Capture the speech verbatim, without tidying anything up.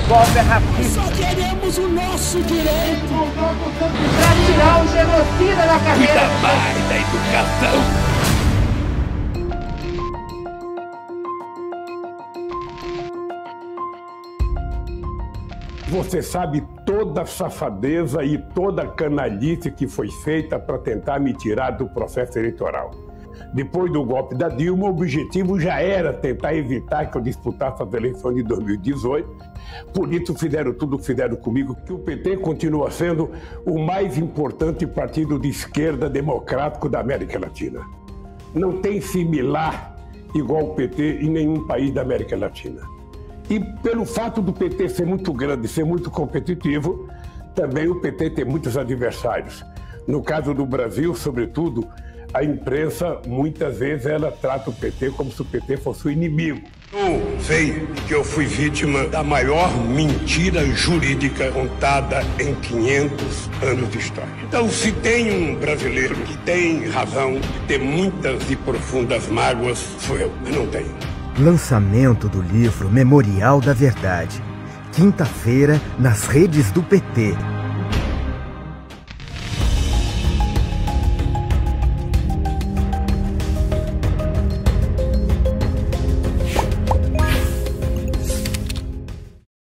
golpe racista. Só queremos o nosso direito para tirar o genocida da carreira. Cuida mais da educação. Você sabe toda a safadeza e toda a canalice que foi feita para tentar me tirar do processo eleitoral. Depois do golpe da Dilma, o objetivo já era tentar evitar que eu disputasse as eleições de dois mil e dezoito. Por isso fizeram tudo o que fizeram comigo, que o P T continua sendo o mais importante partido de esquerda democrático da América Latina. Não tem similar igual o P T em nenhum país da América Latina. E pelo fato do P T ser muito grande, ser muito competitivo, também o P T tem muitos adversários. No caso do Brasil, sobretudo, a imprensa, muitas vezes, ela trata o P T como se o P T fosse o inimigo. Eu sei que eu fui vítima da maior mentira jurídica contada em quinhentos anos de história. Então, se tem um brasileiro que tem razão de ter muitas e profundas mágoas, sou eu, mas não tenho. Lançamento do livro Memorial da Verdade. Quinta-feira, nas redes do P T.